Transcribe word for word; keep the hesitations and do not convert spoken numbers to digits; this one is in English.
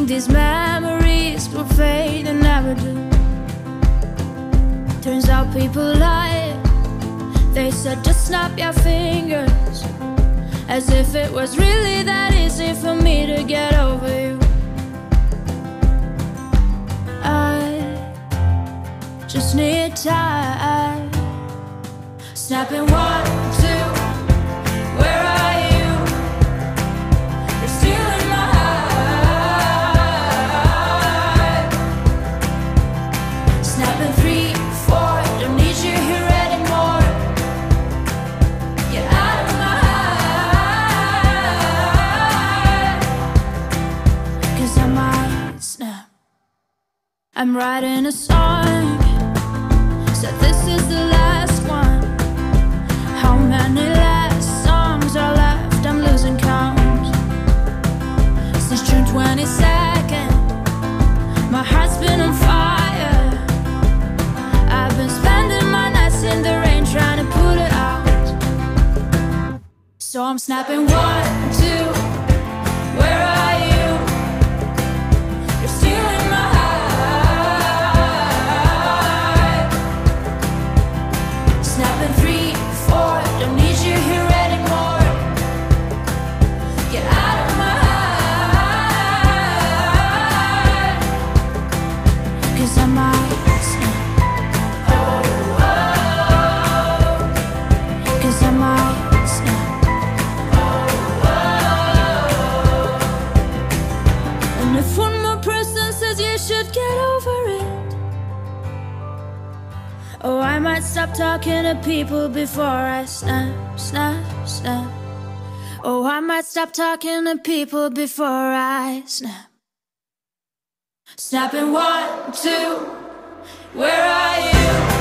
These memories will fade and never do. Turns out people lie. They said just snap your fingers, as if it was really that easy for me to get over you. I just need time. Snapping one, two, where are you? You're still in my heart. Snapping three, four, don't need you here anymore. Get out of my heart, 'cause I might snap. I'm writing a song, said this is the last one. How many last songs are left? I'm losing count. Since June twenty-second, my heart's been on fire. I've been spending my nights in the rain trying to put it out. So I'm snapping one, two, where are you? You're still in my heart. Snapping three, four, don't need you here anymore. Get out of my heart, 'cause I might snap. Oh, oh, 'cause I might snap. Oh, oh. And if one more person says you should get over it, oh, I might stop talking to people before I snap, snap, snap. Oh, I might stop talking to people before I snap. Snapping one, two, where are you?